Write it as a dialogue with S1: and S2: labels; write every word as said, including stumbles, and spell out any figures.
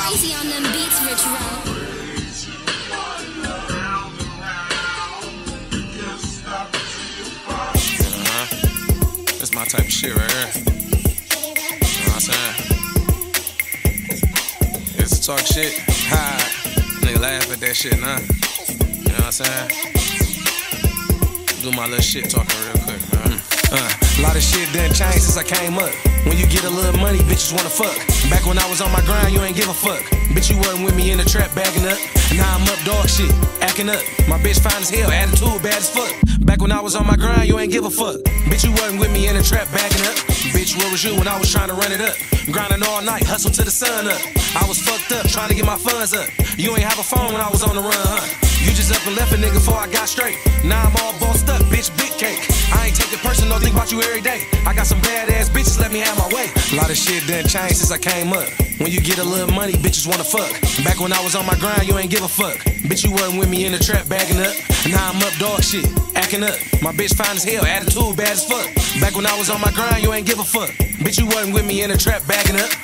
S1: Chize on them beats, Rich Roll.
S2: Uh-huh. That's my type of shit right here. You know what I'm saying? It's to talk shit. Ha. Nigga laugh at that shit, nah. You know what I'm saying? Do my little shit talking real quick, man. Uh, a lot of shit done changed since I came up. When you get a little money, bitches wanna fuck. Back when I was on my grind, you ain't give a fuck. Bitch, you wasn't with me in the trap bagging up. Now I'm up dog shit, acting up. My bitch fine as hell, attitude bad as fuck. Back when I was on my grind, you ain't give a fuck. Bitch, you wasn't with me in the trap bagging up. Bitch, where was you when I was trying to run it up? Grinding all night, hustle till the sun up. I was fucked up, trying to get my funds up. You ain't have a phone when I was on the run, huh? You just up and left a nigga before I got straight. Now I'm all bossed up, bitch, big cake. I ain't take it personal, think about you every day. I got some badass bitches, let me have my way. A lot of shit done changed since I came up. When you get a little money, bitches wanna fuck. Back when I was on my grind, you ain't give a fuck. Bitch, you wasn't with me in the trap bagging up. Now I'm up dog shit, acting up. My bitch fine as hell, attitude bad as fuck. Back when I was on my grind, you ain't give a fuck. Bitch, you wasn't with me in the trap bagging up.